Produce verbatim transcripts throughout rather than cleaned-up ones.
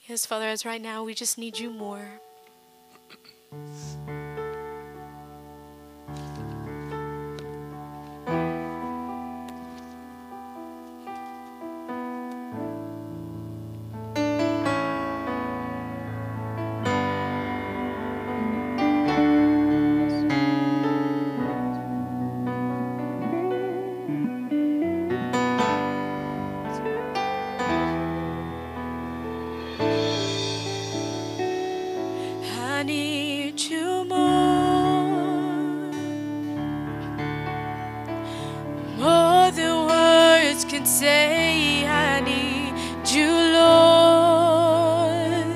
Yes, Father, as right now we just need you more. I need you more, more than words can say. I need you, Lord,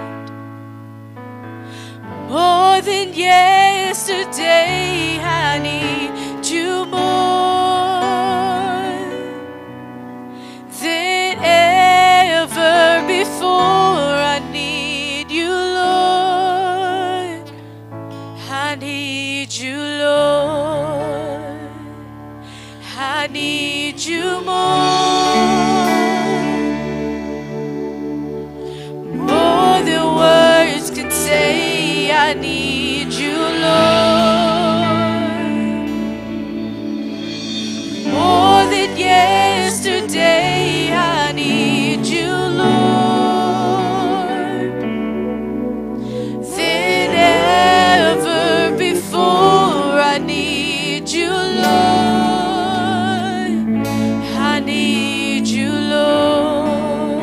more than yesterday. I need you more than ever before. I need you, Lord. I need you, Lord. I need you more, more than words can say. I need you, Lord, more than yesterday. I need you, Lord, than ever before. I need you, Lord. I need you, Lord,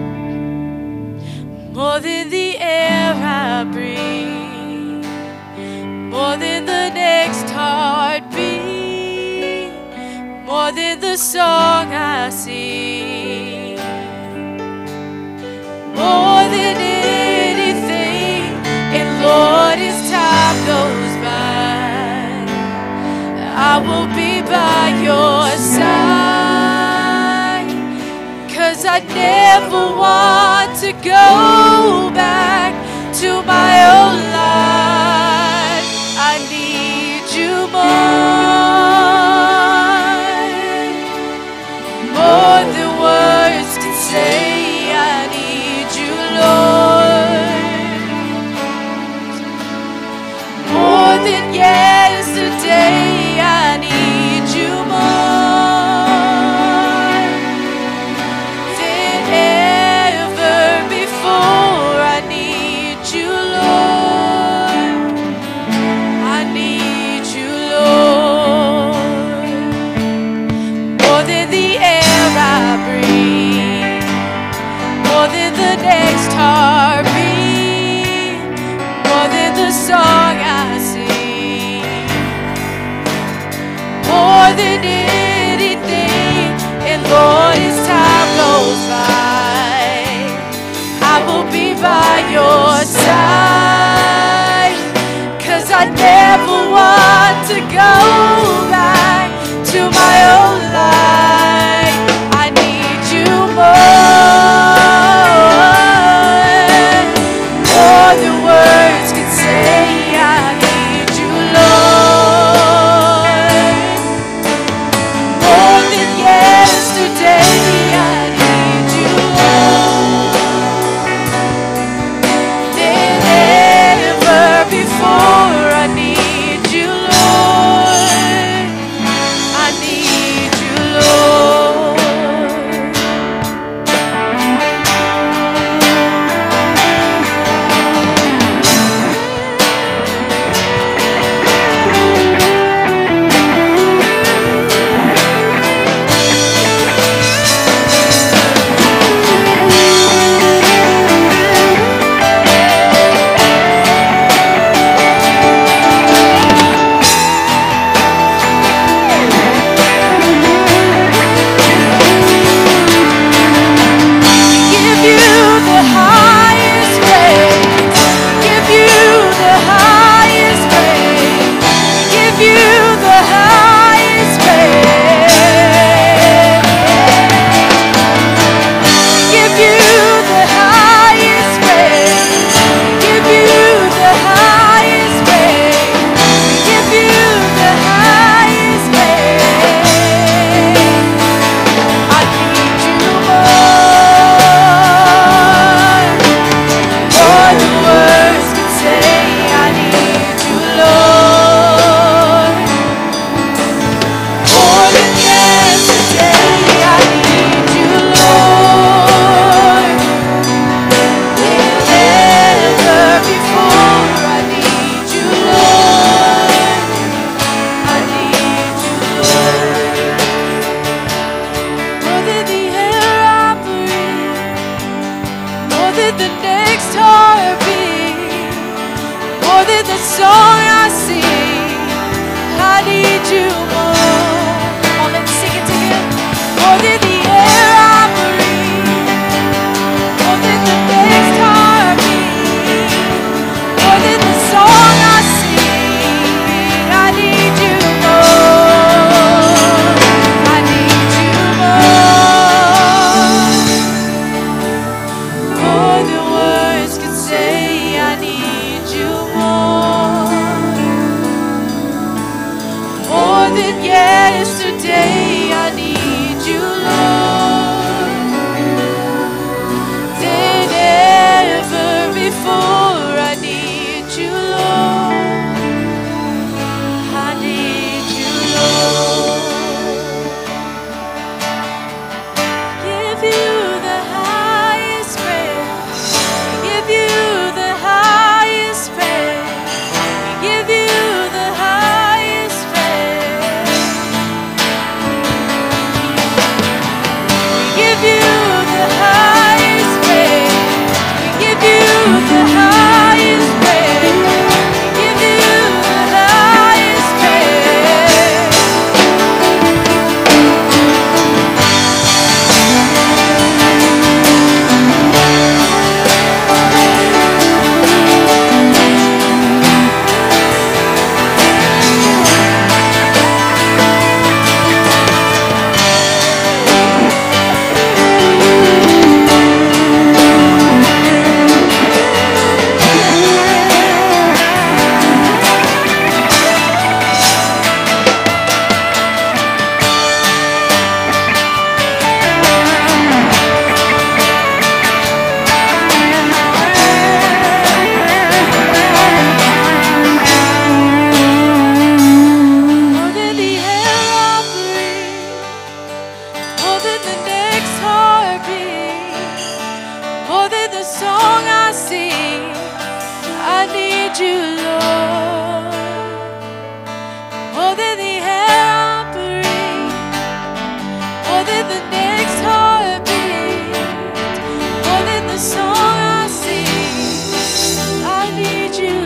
more than the air I breathe, more than the next heartbeat, more than the song I sing, more than anything. And Lord, as time goes by, I will be by your side, 'cause I never want to go back to my old life. I need you more, more than words can say. I need you, Lord, more than yesterday. I need you more than ever before. I need you, Lord. I need you, Lord, more than the air I breathe, more than the next heartbeat, more than the song I sing, more than anything. And Lord, as time goes by, I will be by your side, 'cause I never want to go back to my old life. I need you more, more than words can say. I need you, Lord, more than yesterday. I need you, Lord, than ever before. I need you, Lord. I need you, Lord. song I sing, I need you more. Oh, let's sing it together. More than the air I breathe, more than the next heartbeat, more than the song I sing, I need you more. I need you more. More than words can say, I need you more. More than yesterday, I need you, Lord. Than ever before, I need you, Lord. I need you, Lord. Give you the highest praise. Give you the highest praise. Give you the highest praise. Give you the highest praise. Give you the highest praise. Give you the highest praise. More than the air I breathe, more than the next heartbeat, more than the song I sing, I need you, Lord. More than the air I breathe, more than the next heartbeat, more than the song I sing, I need you,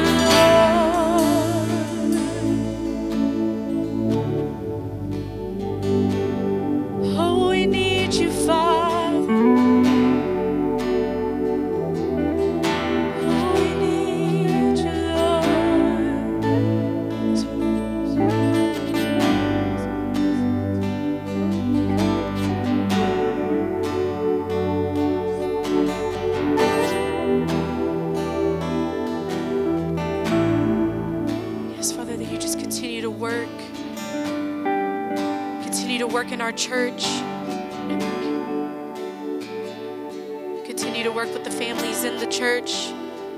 Lord. Oh, we need you, Father. Oh, we need you, Lord. Yes, Father, that you just continue to work. Continue to work in our church. Continue to work with the families in the church.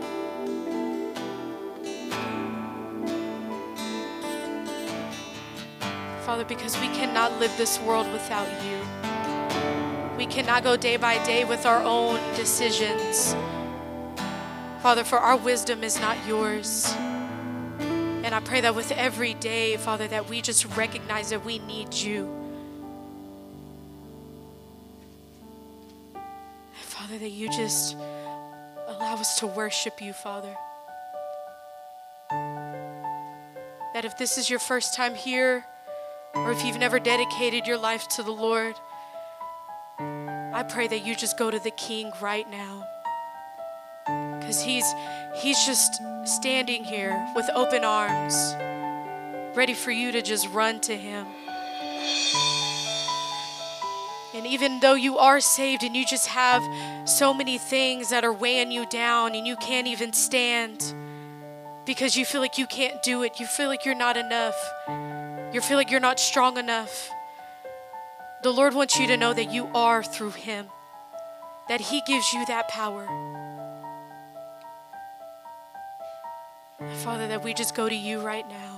Father, because we cannot live this world without you. We cannot go day by day with our own decisions. Father, for our wisdom is not yours. And I pray that with every day, Father, that we just recognize that we need you. Father, that you just allow us to worship you, Father. That if this is your first time here, or if you've never dedicated your life to the Lord, I pray that you just go to the King right now. Because he's, he's just standing here with open arms, ready for you to just run to him. And even though you are saved and you just have so many things that are weighing you down and you can't even stand because you feel like you can't do it, you feel like you're not enough, you feel like you're not strong enough, the Lord wants you to know that you are through him, that he gives you that power. Father, that we just go to you right now.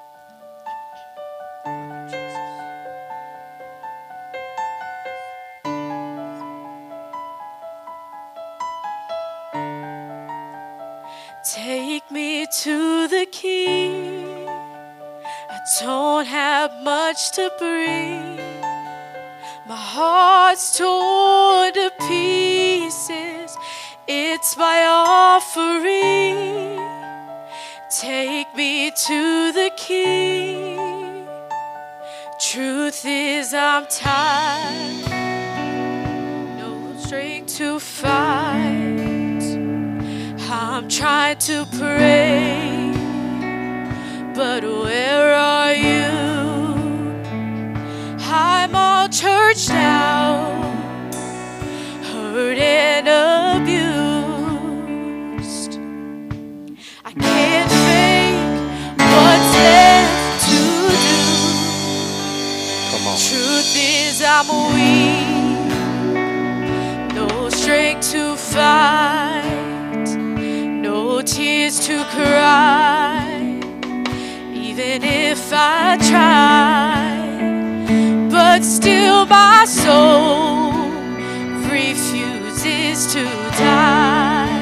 Take me to the King. I don't have much to bring. My heart's torn to pieces. It's my offering. Take me to the King. Truth is I'm tired, no strength to fight. I'm trying to pray, but where are you? I'm all churched out, hurt and abused. I can't think what's left to do. Come on. Truth is I'm weak, no strength to fight, no tears to cry, even if I try. But still my soul refuses to die.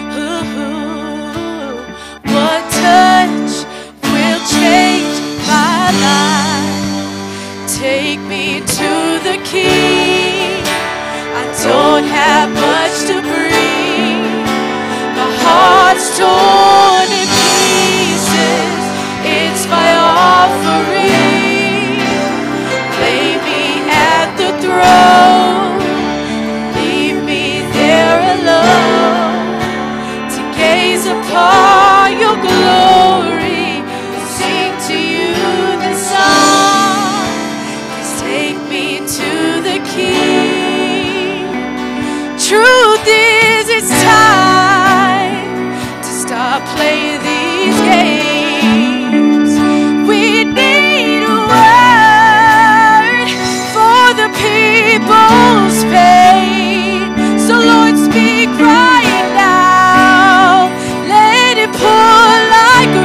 Ooh, what touch will change my life? Take me to the King. I don't have much to bring. My heart's torn in pieces. It's my offering. Lay me at the throne, leave me there alone to gaze upon your glory and sing to you the song. Please take me to the King. Truth is, it's time to stop playing these games. We need a word for the people's pain. So Lord, speak right now. Let it pour like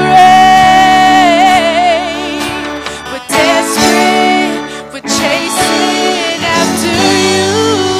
rain. We're desperate, we're chasing after you.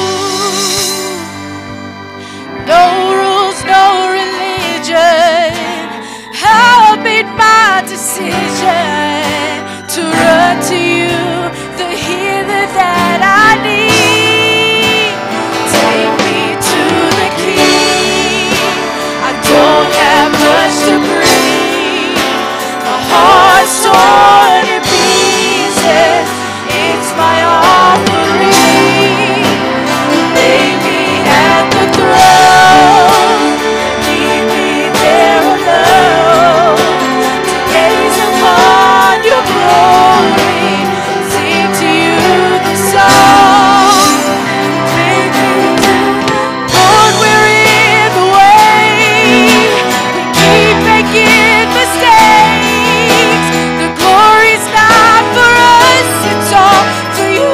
No rules, no religion. I made my decision to run to you, the healer that I need. Take me to the King. I don't have much to bring. My heart's torn in pieces. It's my offering. Lay me at the throne. Leave me there alone to gaze upon your glory. Sing to you the song. Take me to Lord, we're in the way. We keep making mistakes. The glory's not for us, it's all for you.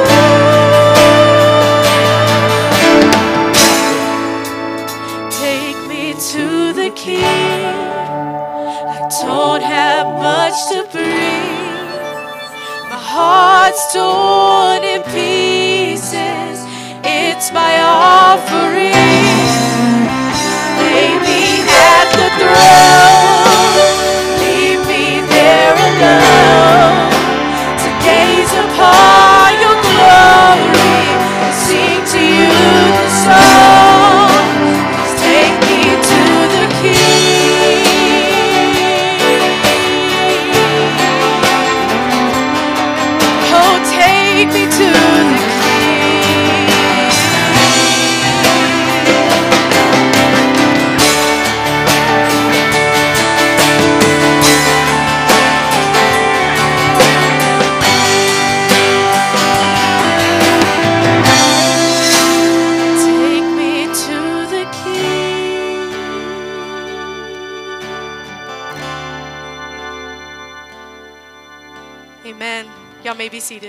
Take me to the King. I don't have much to bring. My heart's torn in pieces. It's my offering. Lay me at the throne. Leave me there alone to gaze upon your glory and sing to you the song. Please take me to the King. Oh, take me to the King. Take me to the King. Amen. Y'all may be seated.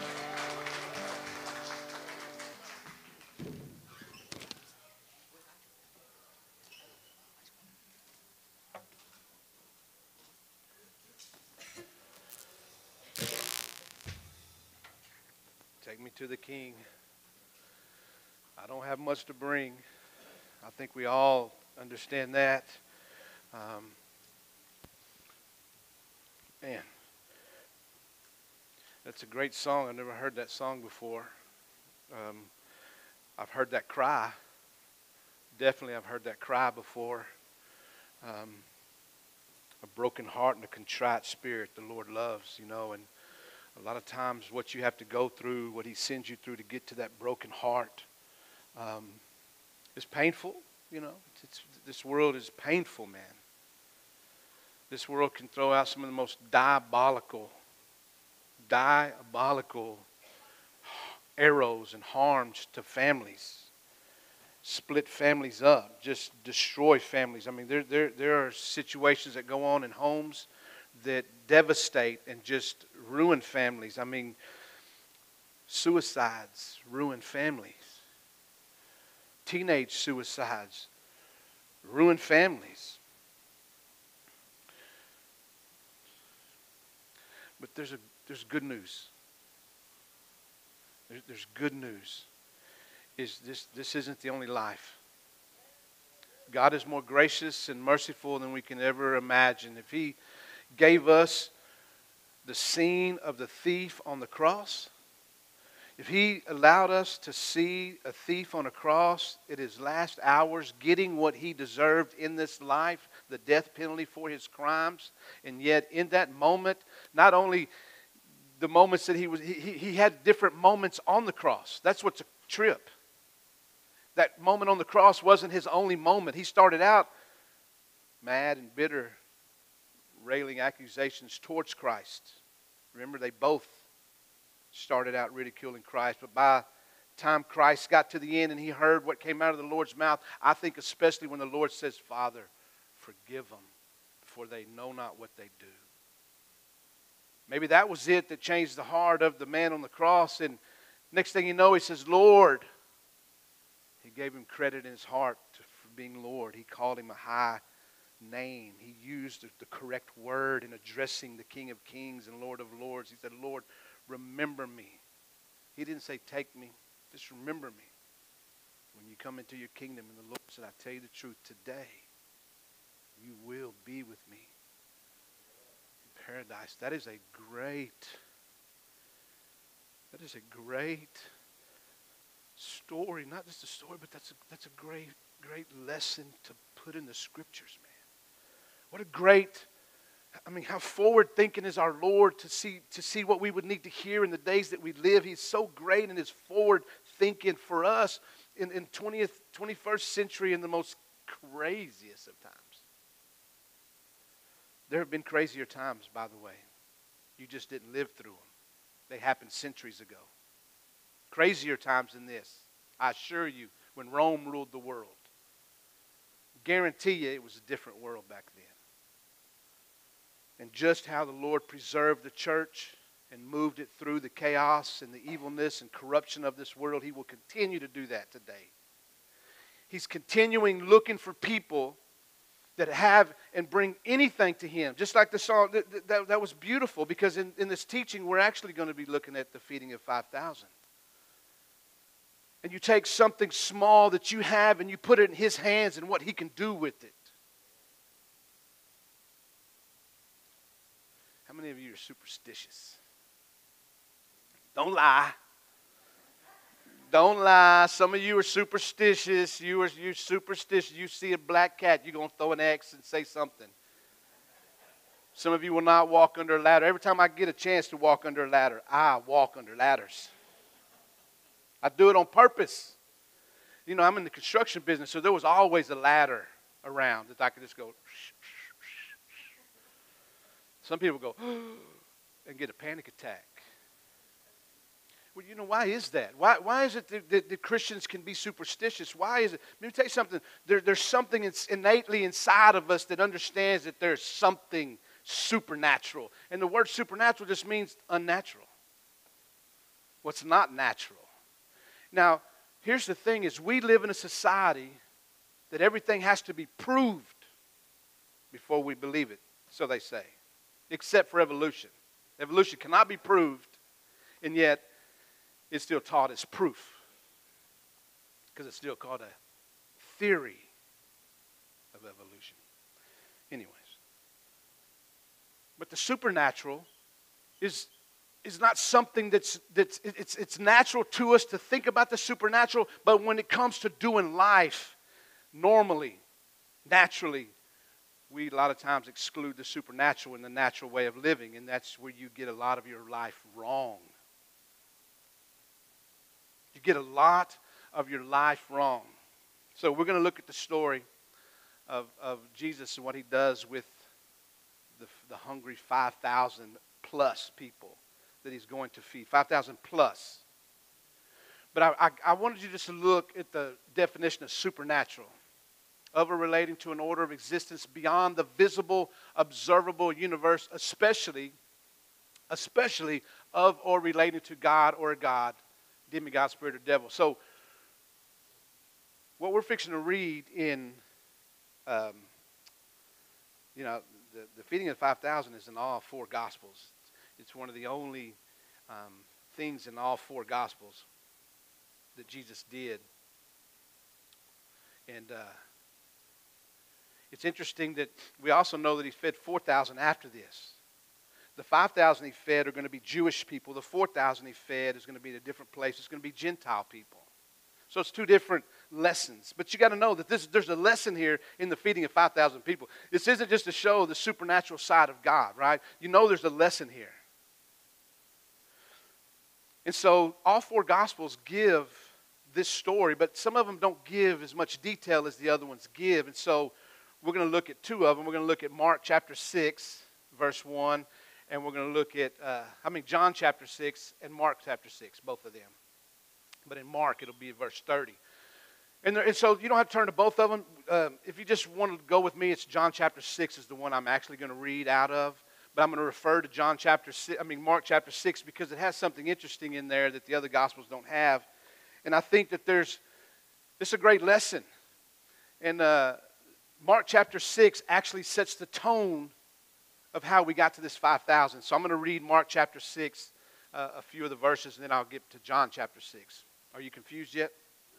Take me to the King. I don't have much to bring. I think we all understand that. Um, man, that's a great song. I've never heard that song before. Um, I've heard that cry. Definitely I've heard that cry before. Um, A broken heart and a contrite spirit the Lord loves, you know. And a lot of times what you have to go through, what he sends you through to get to that broken heart, um, is painful, you know. It's, this world is painful, man. This world can throw out some of the most diabolical, diabolical arrows and harms to families. Split families up, just destroy families. I mean, there, there, there are situations that go on in homes that devastate and just ruin families. I mean, suicides ruin families. Teenage suicides ruin families. But there's a there's good news. There's, there's good news. Is this this isn't the only life. God is more gracious and merciful than we can ever imagine. If he gave us the scene of the thief on the cross, if he allowed us to see a thief on a cross at his last hours getting what he deserved in this life, the death penalty for his crimes, and yet in that moment, not only the moments that he was, he, he had different moments on the cross. That's what's a trip. That moment on the cross wasn't his only moment. He started out mad and bitter, railing accusations towards Christ. Remember, they both started out ridiculing Christ. But by the time Christ got to the end and he heard what came out of the Lord's mouth, I think especially when the Lord says, Father, forgive them, for they know not what they do. Maybe that was it that changed the heart of the man on the cross. And next thing you know, he says, Lord. He gave him credit in his heart for being Lord. He called him a high name. He used the correct word in addressing the King of Kings and Lord of Lords. He said, Lord, remember me. He didn't say, take me. Just remember me when you come into your kingdom. And the Lord said, I tell you the truth, today you will be with me in paradise. That is a great, that is a great story. Not just a story, but that's a, that's a great, great lesson to put in the scriptures, man. What a great, I mean, how forward-thinking is our Lord to see, to see what we would need to hear in the days that we live. He's so great in his forward-thinking for us in, in twentieth, twenty-first century in the most craziest of times. There have been crazier times, by the way. You just didn't live through them. They happened centuries ago. Crazier times than this, I assure you, when Rome ruled the world. Guarantee you it was a different world back then. And just how the Lord preserved the church and moved it through the chaos and the evilness and corruption of this world, he will continue to do that today. He's continuing looking for people that have and bring anything to him. Just like the song, that, that, that was beautiful, because in, in this teaching we're actually going to be looking at the feeding of five thousand. And you take something small that you have and you put it in his hands and what he can do with it. How many of you are superstitious? Don't lie. Don't lie. Some of you are superstitious. You are you're superstitious. You see a black cat, you're going to throw an X and say something. Some of you will not walk under a ladder. Every time I get a chance to walk under a ladder, I walk under ladders. I do it on purpose. You know, I'm in the construction business, so there was always a ladder around that I could just go. Some people go and get a panic attack. Well, you know, why is that? Why, why is it that, that, that Christians can be superstitious? Why is it? Let me tell you something. There, there's something that's innately inside of us that understands that there's something supernatural. And the word supernatural just means unnatural. What's not natural. Now, here's the thing is we live in a society that everything has to be proved before we believe it, so they say, except for evolution. Evolution cannot be proved, and yet it's still taught as proof because it's still called a theory of evolution. Anyways, but the supernatural is is not something that's, that's it's, it's natural to us to think about the supernatural, but when it comes to doing life normally, naturally, we a lot of times exclude the supernatural in the natural way of living, and that's where you get a lot of your life wrong. You get a lot of your life wrong. So we're going to look at the story of, of Jesus and what he does with the, the hungry five thousand plus people that he's going to feed. five thousand plus. But I, I, I wanted you just to look at the definition of supernatural. Of or relating to an order of existence beyond the visible, observable universe, especially, especially of or relating to God or a God, demigod, spirit, or devil. So, what we're fixing to read in, um, you know, the, the feeding of five thousand is in all four Gospels. It's one of the only um, things in all four Gospels that Jesus did. And uh, it's interesting that we also know that he fed four thousand after this. The five thousand he fed are going to be Jewish people. The four thousand he fed is going to be in a different place. It's going to be Gentile people. So it's two different lessons. But you got to know that this, there's a lesson here in the feeding of five thousand people. This isn't just to show the supernatural side of God, right? You know there's a lesson here. And so all four Gospels give this story, but some of them don't give as much detail as the other ones give. And so we're going to look at two of them. We're going to look at Mark chapter six, verse one, and we're going to look at, uh, I mean, John chapter six and Mark chapter six, both of them. But in Mark, it'll be verse thirty. And, there, and so you don't have to turn to both of them. Uh, if you just want to go with me, it's John chapter six is the one I'm actually going to read out of. But I'm going to refer to John chapter six, I mean Mark chapter six, because it has something interesting in there that the other Gospels don't have. And I think that there's, this is a great lesson. And uh, Mark chapter six actually sets the tone of how we got to this five thousand. So I'm going to read Mark chapter six, uh, a few of the verses, and then I'll get to John chapter six. Are you confused yet?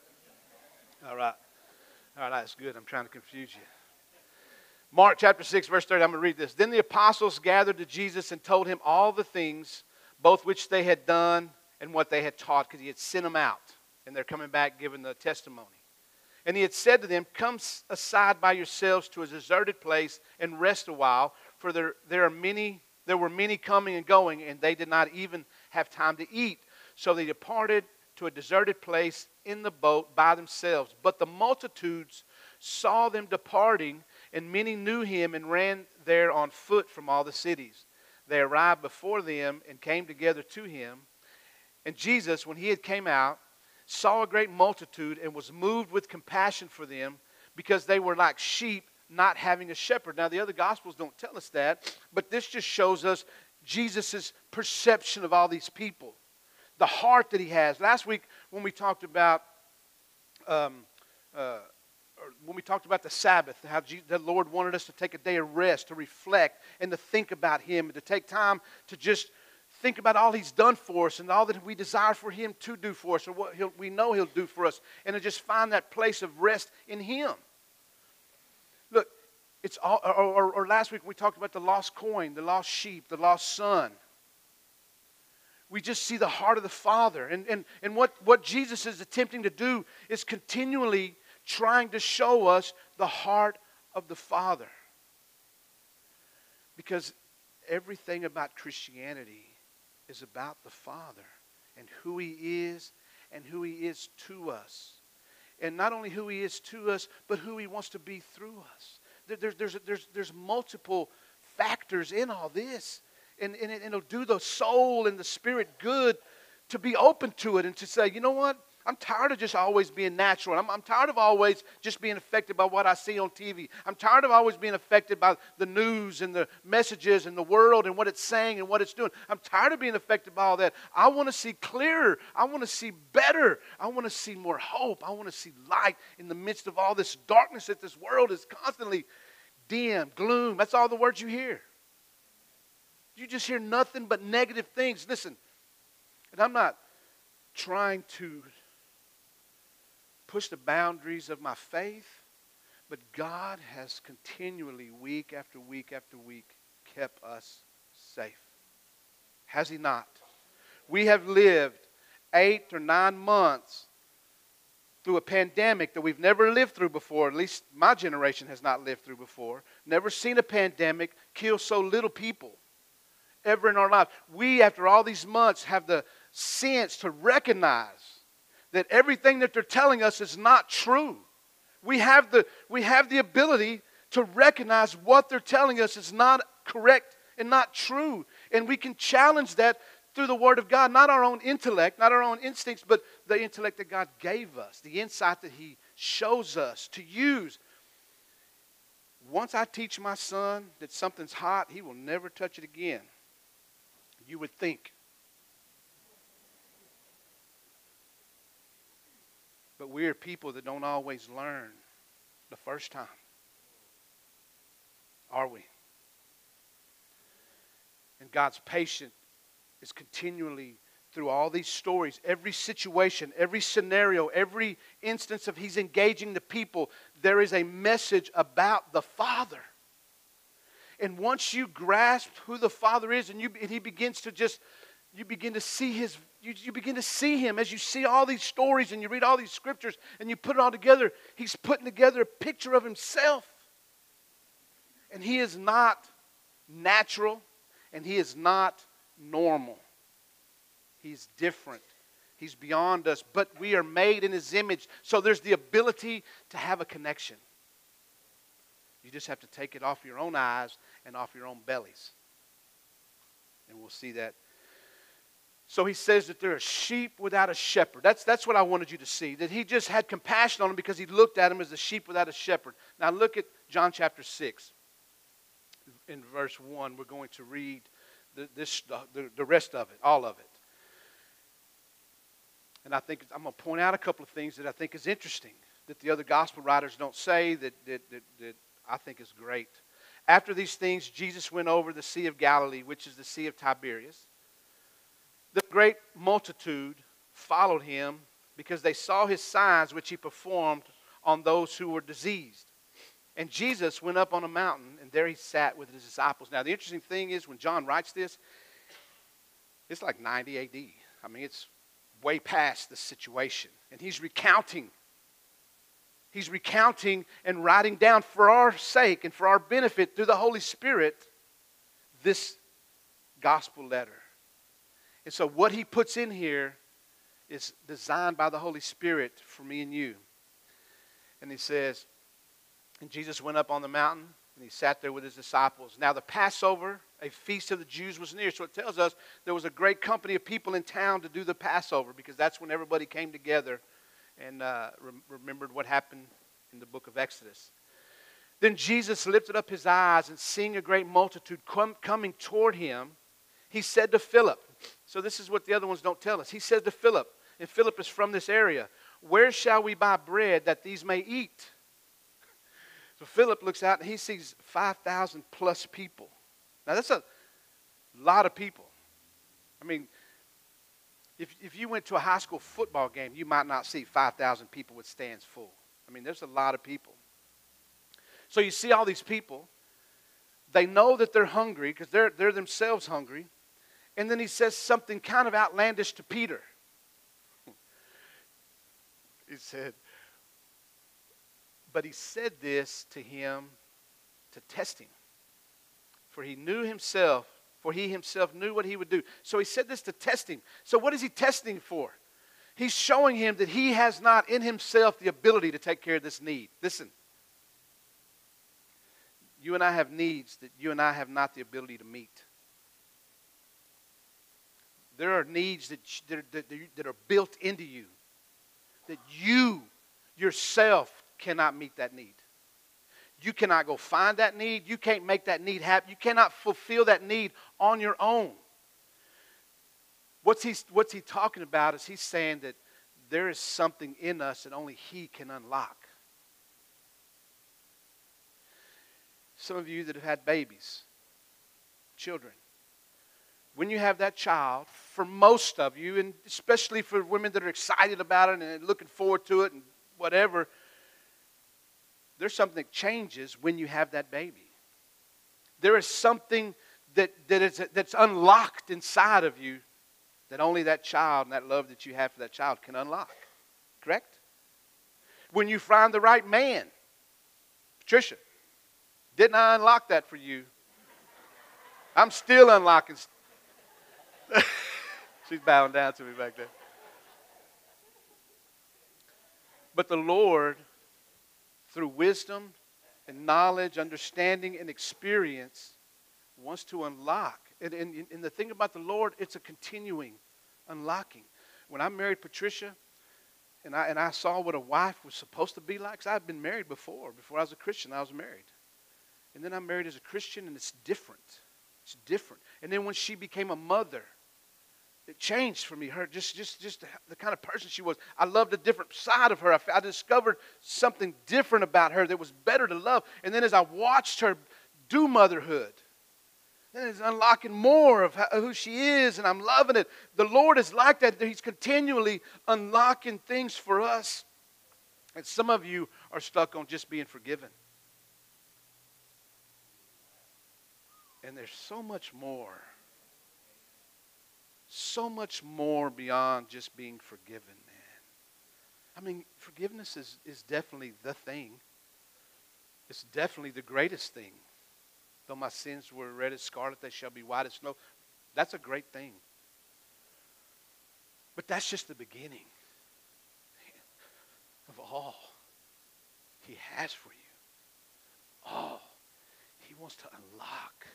All right. All right, that's good. I'm trying to confuse you. Mark chapter six, verse thirty, I'm going to read this. Then the apostles gathered to Jesus and told him all the things, both which they had done and what they had taught, because he had sent them out. And they're coming back giving the testimony. And he had said to them, come aside by yourselves to a deserted place and rest a while, for there, there are many, there were many coming and going, and they did not even have time to eat. So they departed to a deserted place in the boat by themselves. But the multitudes saw them departing, and many knew him and ran there on foot from all the cities. They arrived before them and came together to him. And Jesus, when he had come out, saw a great multitude and was moved with compassion for them, because they were like sheep not having a shepherd. Now, the other Gospels don't tell us that, but this just shows us Jesus' perception of all these people, the heart that he has. Last week, when we talked about um, uh, when we talked about the Sabbath, how Jesus, the Lord wanted us to take a day of rest, to reflect, and to think about him, and to take time to just think about all he's done for us and all that we desire for him to do for us, or what he'll, we know he'll do for us, and to just find that place of rest in him. Look, it's all, or, or, or last week we talked about the lost coin, the lost sheep, the lost son. We just see the heart of the Father. And, and, and what, what Jesus is attempting to do is continually trying to show us the heart of the Father. Because everything about Christianity is about the Father and who he is and who he is to us. And not only who he is to us, but who he wants to be through us. There's, there's, there's, there's multiple factors in all this. And, and it, it'll do the soul and the spirit good to be open to it and to say, you know what? I'm tired of just always being natural. I'm, I'm tired of always just being affected by what I see on T V. I'm tired of always being affected by the news and the messages and the world and what it's saying and what it's doing. I'm tired of being affected by all that. I want to see clearer. I want to see better. I want to see more hope. I want to see light in the midst of all this darkness that this world is constantly dim, gloom. That's all the words you hear. You just hear nothing but negative things. Listen, and I'm not trying to push the boundaries of my faith, but God has continually, week after week after week, kept us safe. Has he not? We have lived eight or nine months through a pandemic that we've never lived through before, at least my generation has not lived through before, never seen a pandemic kill so little people ever in our lives. We, after all these months, have the sense to recognize that everything that they're telling us is not true. We have the, we have the ability to recognize what they're telling us is not correct and not true. And we can challenge that through the Word of God, not our own intellect, not our own instincts, but the intellect that God gave us, the insight that He shows us to use. Once I teach my son that something's hot, he will never touch it again. You would think. But we are people that don't always learn the first time. Are we? And God's patient is continually through all these stories, every situation, every scenario, every instance of He's engaging the people, there is a message about the Father. And once you grasp who the Father is, and, you, and He begins to just, you begin to see His, you, you begin to see Him as you see all these stories and you read all these scriptures and you put it all together, He's putting together a picture of Himself. And He is not natural and He is not normal. He's different. He's beyond us, but we are made in His image. So there's the ability to have a connection. You just have to take it off your own eyes and off your own bellies. And we'll see that. So He says that they're a sheep without a shepherd. That's, that's what I wanted you to see. That He just had compassion on them because He looked at them as a sheep without a shepherd. Now look at John chapter six. In verse one, we're going to read the, this, the, the rest of it, all of it. And I think I'm going to point out a couple of things that I think is interesting, that the other gospel writers don't say, that, that, that, that I think is great. After these things, Jesus went over the Sea of Galilee, which is the Sea of Tiberias. The great multitude followed Him because they saw His signs which He performed on those who were diseased. And Jesus went up on a mountain, and there He sat with His disciples. Now, the interesting thing is, when John writes this, it's like ninety A D. I mean, it's way past the situation. And he's recounting. He's recounting and writing down for our sake and for our benefit through the Holy Spirit this gospel letter. And so what he puts in here is designed by the Holy Spirit for me and you. And he says, and Jesus went up on the mountain and He sat there with His disciples. Now the Passover, a feast of the Jews, was near. So it tells us there was a great company of people in town to do the Passover, because that's when everybody came together and uh, rem- remembered what happened in the book of Exodus. Then Jesus lifted up His eyes, and seeing a great multitude com- coming toward Him, He said to Philip, so this is what the other ones don't tell us. He said to Philip, and Philip is from this area, where shall we buy bread that these may eat? So Philip looks out and he sees five thousand plus people. Now that's a lot of people. I mean, if, if you went to a high school football game, you might not see five thousand people with stands full. I mean, there's a lot of people. So you see all these people. They know that they're hungry because they're, they're themselves hungry. And then He says something kind of outlandish to Peter. He said, but He said this to him to test him. For He knew Himself, for He Himself knew what He would do. So He said this to test him. So what is He testing for? He's showing him that he has not in himself the ability to take care of this need. Listen. You and I have needs that you and I have not the ability to meet. There are needs that, that, that, that are built into you that you yourself cannot meet that need. You cannot go find that need. You can't make that need happen. You cannot fulfill that need on your own. What's he, what's he talking about is he's saying that there is something in us that only He can unlock. Some of you that have had babies, children, when you have that child, for most of you, and especially for women that are excited about it and looking forward to it and whatever, there's something that changes when you have that baby. There is something that, that is, that's unlocked inside of you that only that child and that love that you have for that child can unlock. Correct? when you find the right man. Patricia, didn't I unlock that for you? I'm still unlocking. She's bowing down to me back there. But the Lord, through wisdom and knowledge, understanding, and experience, wants to unlock. And, and, and the thing about the Lord, it's a continuing unlocking. When I married Patricia, and I, and I saw what a wife was supposed to be like, because I had been married before. Before I was a Christian, I was married. And then I'm married as a Christian, and it's different. It's different. And then when she became a mother, it changed for me. Her just, just, just the kind of person she was. I loved a different side of her. I, I discovered something different about her that was better to love. And then as I watched her do motherhood, then it's unlocking more of how, who she is, and I'm loving it. The Lord is like that. He's continually unlocking things for us. And some of you are stuck on just being forgiven. And there's so much more. So much more beyond just being forgiven, man. I mean, forgiveness is, is definitely the thing. It's definitely the greatest thing. Though my sins were red as scarlet, they shall be white as snow. That's a great thing. But that's just the beginning of all He has for you. All He wants to unlock.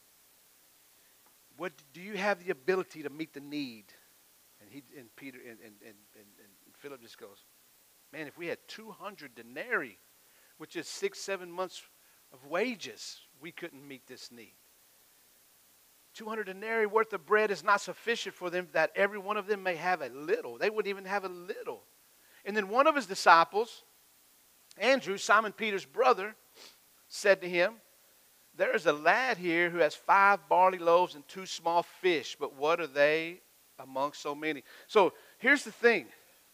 What do you have the ability to meet the need? And he and Peter and, and, and, and, and Philip just goes, man, if we had two hundred denarii, which is six, seven months of wages, we couldn't meet this need. two hundred denarii worth of bread is not sufficient for them that every one of them may have a little. They wouldn't even have a little. And then one of his disciples, Andrew, Simon Peter's brother, said to him, there is a lad here who has five barley loaves and two small fish, but what are they among so many? So here's the thing.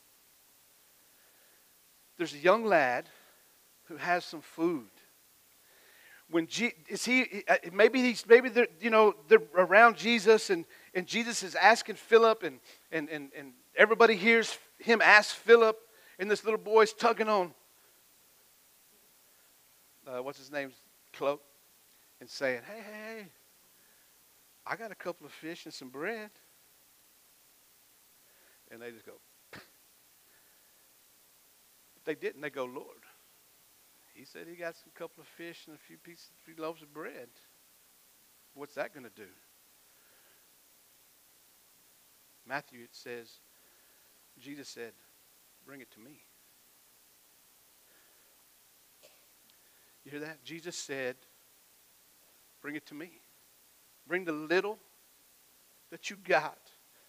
There's a young lad who has some food. When G, is he maybe he's maybe they're you know they're around Jesus, and, and Jesus is asking Philip, and, and and and everybody hears him ask Philip, and this little boy's tugging on uh, what's his name's cloak, and saying, hey, hey, hey, I got a couple of fish and some bread. And they just go. If they didn't, they go, Lord, he said he got some couple of fish and a few pieces, a few loaves of bread. What's that going to do? Matthew, it says, Jesus said, bring it to me. You hear that? Jesus said, bring it to me. Bring the little that you got.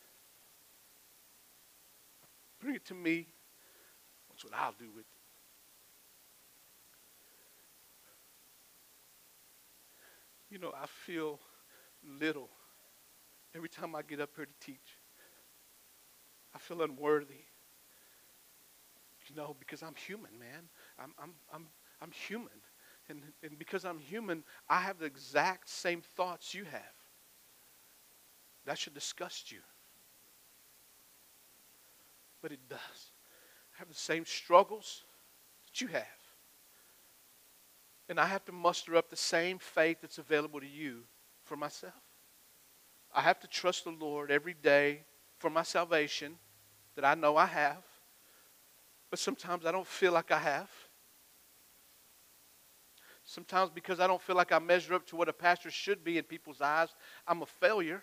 Bring it to me. That's what I'll do with it. You know, I feel little every time I get up here to teach. I feel unworthy. You know, because I'm human, man. I'm I'm I'm I'm human. And, and because I'm human, I have the exact same thoughts you have. That should disgust you. But it does. I have the same struggles that you have. And I have to muster up the same faith that's available to you for myself. I have to trust the Lord every day for my salvation that I know I have. But sometimes I don't feel like I have. Sometimes because I don't feel like I measure up to what a pastor should be in people's eyes, I'm a failure.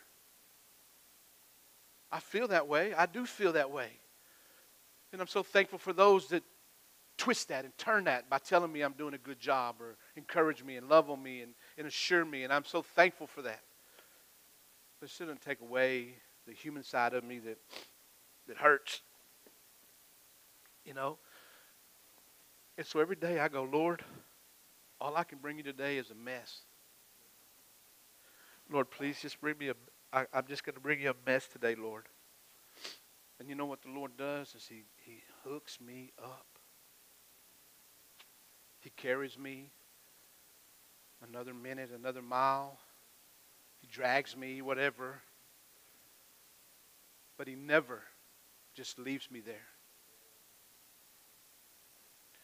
I feel that way. I do feel that way. And I'm so thankful for those that twist that and turn that by telling me I'm doing a good job, or encourage me and love on me and, and assure me. And I'm so thankful for that. But it shouldn't take away the human side of me that, that hurts. You know? And so every day I go, Lord, all I can bring you today is a mess. Lord, please just bring me a, I, I'm just going to bring you a mess today, Lord. And you know what the Lord does is he, he hooks me up. He carries me another minute, another mile. He drags me, whatever. But he never just leaves me there.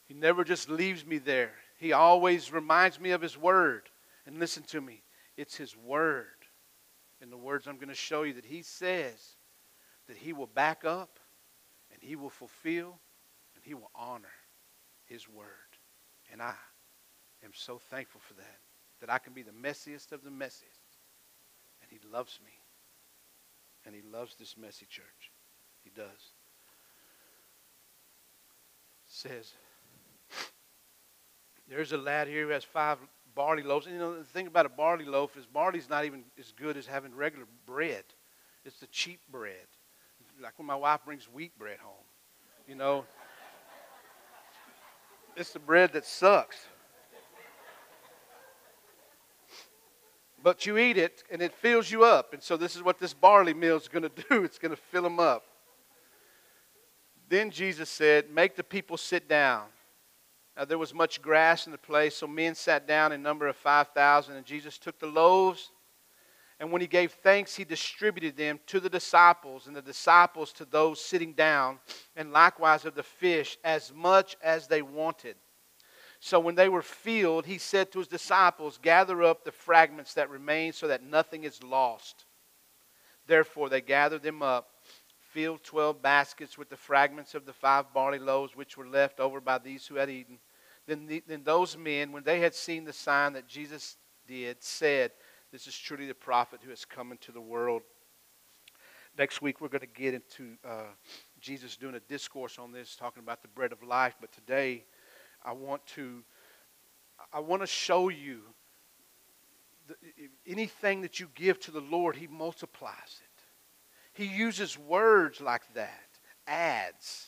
He never just leaves me there. He always reminds me of His Word. And listen to me. It's His Word. In the words I'm going to show you that He says that He will back up and He will fulfill and He will honor His Word. And I am so thankful for that. That I can be the messiest of the messiest. And He loves me. And He loves this messy church. He does. It says, there's a lad here who has five barley loaves. And you know, the thing about a barley loaf is barley's not even as good as having regular bread. It's the cheap bread. Like when my wife brings wheat bread home. You know, it's the bread that sucks. But you eat it, and it fills you up. And so this is what this barley meal is going to do. It's going to fill them up. Then Jesus said, make the people sit down. Now there was much grass in the place, so men sat down in number of five thousand. And Jesus took the loaves, and when He gave thanks, He distributed them to the disciples, and the disciples to those sitting down, and likewise of the fish, as much as they wanted. So when they were filled, He said to His disciples, gather up the fragments that remain so that nothing is lost. Therefore they gathered them up, filled twelve baskets with the fragments of the five barley loaves which were left over by these who had eaten. Then, the, then those men, when they had seen the sign that Jesus did, said, this is truly the prophet who has come into the world. Next week we're going to get into uh, Jesus doing a discourse on this, talking about the bread of life. But today I want to, I want to show you the, anything that you give to the Lord, He multiplies it. He uses words like that, ads,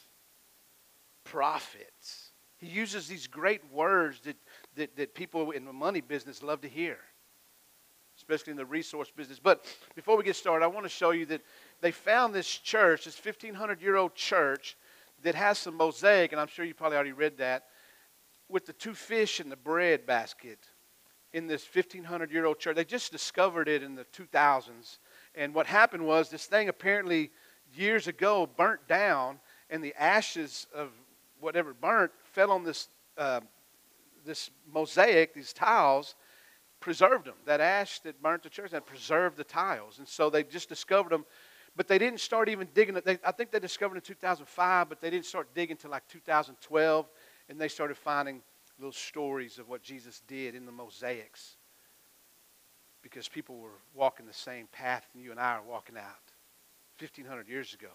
profits. He uses these great words that, that, that people in the money business love to hear, especially in the resource business. But before we get started, I want to show you that they found this church, this fifteen hundred year old church that has some mosaic, and I'm sure you probably already read that, with the two fish and the bread basket in this fifteen hundred year old church. They just discovered it in the two thousands. And what happened was this thing apparently years ago burnt down, and the ashes of whatever burnt fell on this, uh, this mosaic, these tiles, preserved them. That ash that burnt the church, that preserved the tiles. And so they just discovered them. But they didn't start even digging. They, I think they discovered in two thousand five, but they didn't start digging until like two thousand twelve. And they started finding little stories of what Jesus did in the mosaics. Because people were walking the same path you and I are walking out fifteen hundred years ago.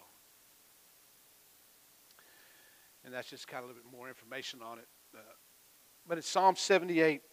And that's just kind of a little bit more information on it. Uh, but in Psalm seventy-eight,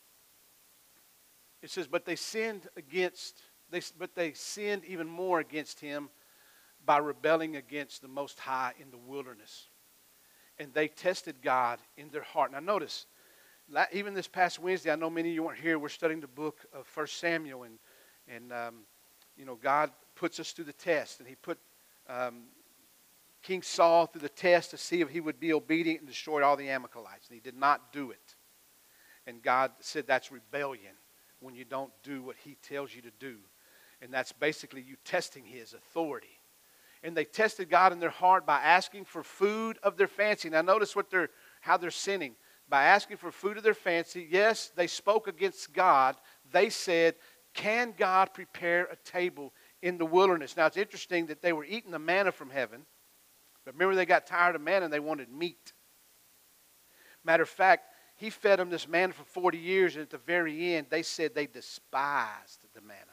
it says, but they sinned against, they, but they sinned even more against Him by rebelling against the Most High in the wilderness. And they tested God in their heart. Now notice, even this past Wednesday, I know many of you weren't here. We're studying the book of First Samuel. And, and um, you know, God puts us through the test. And He put um, King Saul through the test to see if he would be obedient and destroy all the Amalekites. And he did not do it. And God said that's rebellion when you don't do what He tells you to do. And that's basically you testing His authority. And they tested God in their heart by asking for food of their fancy. Now notice what they're, how they're sinning. By asking for food of their fancy, yes, they spoke against God. They said, can God prepare a table in the wilderness? Now it's interesting that they were eating the manna from heaven. But remember, they got tired of manna and they wanted meat. Matter of fact, He fed them this manna for forty years, and at the very end, they said they despised the manna.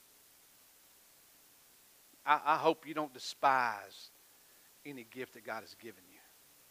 I, I hope you don't despise any gift that God has given you.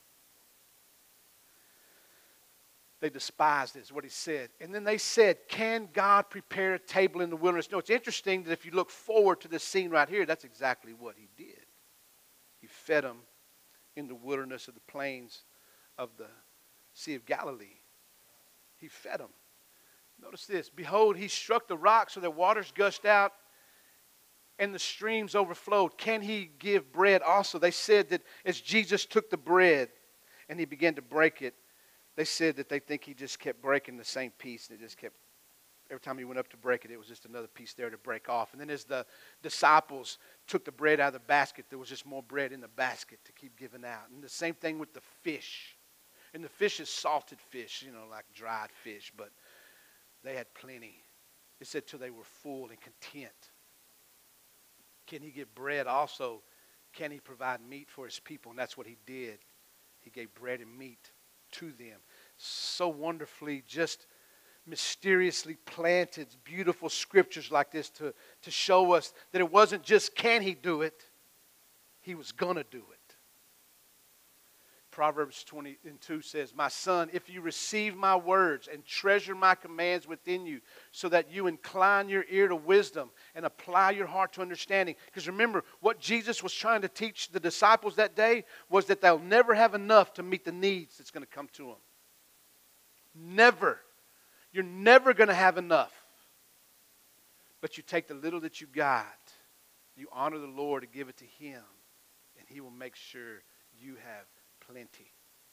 They despised it, is what He said. And then they said, can God prepare a table in the wilderness? No, it's interesting that if you look forward to this scene right here, that's exactly what He did. He fed them in the wilderness of the plains of the Sea of Galilee. He fed them. Notice this. Behold, He struck the rock so that waters gushed out and the streams overflowed. Can He give bread also? They said that as Jesus took the bread and He began to break it, they said that they think He just kept breaking the same piece. And it just kept, every time He went up to break it, it was just another piece there to break off. And then as the disciples took the bread out of the basket, there was just more bread in the basket to keep giving out. And the same thing with the fish. And the fish is salted fish, you know, like dried fish, but they had plenty. It said till they were full and content. Can he give bread also? Can he provide meat for his people? And that's what he did. He gave bread and meat to them. So wonderfully, just mysteriously planted beautiful scriptures like this to, to show us that it wasn't just can he do it, he was going to do it. Proverbs twenty and two says, my son, if you receive my words and treasure my commands within you, so that you incline your ear to wisdom and apply your heart to understanding. Because remember, what Jesus was trying to teach the disciples that day was that they'll never have enough to meet the needs that's going to come to them. Never. You're never going to have enough. But you take the little that you got, you honor the Lord and give it to him, and he will make sure you have plenty.